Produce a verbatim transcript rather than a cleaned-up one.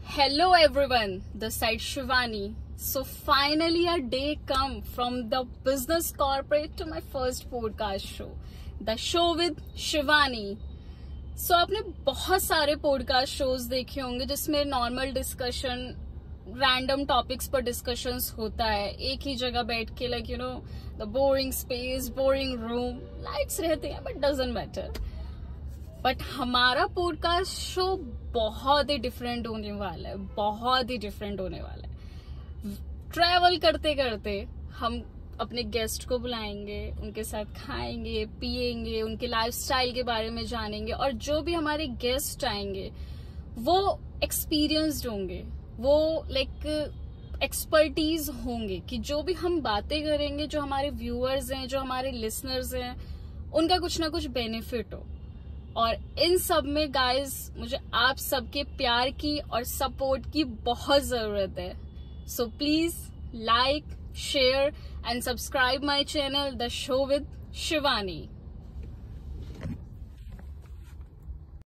Hello everyone, this side Shivani. So finally a day come from the business corporate to my first podcast show, The Show with Shivani. So आपने बहुत सारे podcast shows देखे होंगे जिसमें normal discussion, random topics पर discussions होता है, एक ही जगह बैठ के like you know the boring space, boring room, lights रहते हैं बट डजंट मैटर. बट हमारा पॉडकास्ट शो बहुत ही डिफरेंट होने वाला है, बहुत ही डिफरेंट होने वाला है. ट्रैवल करते करते हम अपने गेस्ट को बुलाएंगे, उनके साथ खाएंगे, पिएंगे, उनके लाइफस्टाइल के बारे में जानेंगे और जो भी हमारे गेस्ट आएंगे वो एक्सपीरियंस्ड होंगे, वो लाइक एक्सपर्टीज होंगे कि जो भी हम बातें करेंगे, जो हमारे व्यूअर्स हैं, जो हमारे लिसनर्स हैं, उनका कुछ ना कुछ बेनिफिट हो. और इन सब में गाइस मुझे आप सबके प्यार की और सपोर्ट की बहुत जरूरत है. So please like, share and subscribe my channel, The Show with Shivani.